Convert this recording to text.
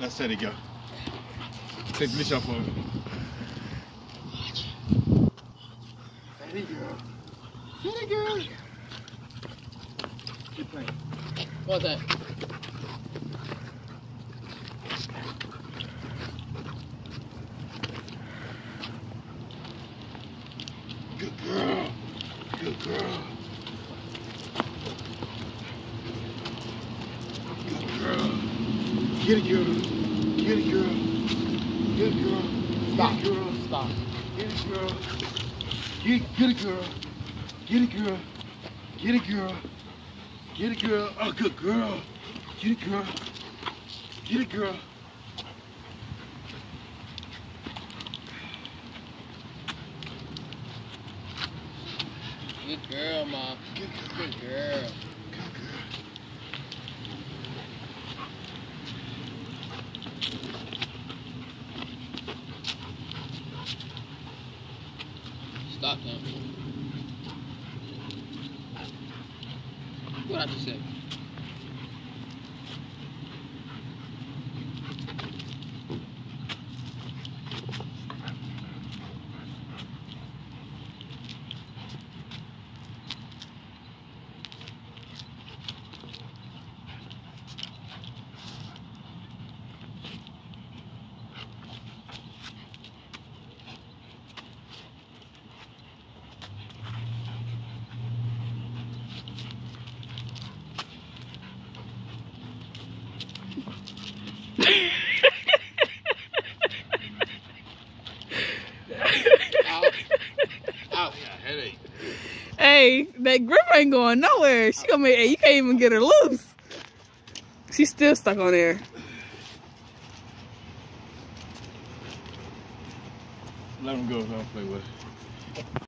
Let's let it go. Take the leash off of him. Let it go. Let it go. Keep playing. What's that? Good girl. Good girl. Good girl. Get it, girl. Get it, girl. Get it, girl. Stop. Get it, girl. Stop. Get it, girl. Get it, girl. Get it, girl. Get it, girl. Get it, girl. Oh, good girl. Get it, girl. Get it, girl. Good girl, Ma. Good girl. Good girl. Good girl. Stop him. What I just said? Hey, that grip ain't going nowhere. She gonna make, hey, you can't even get her loose. She's still stuck on there. Let him go. Don't play with it.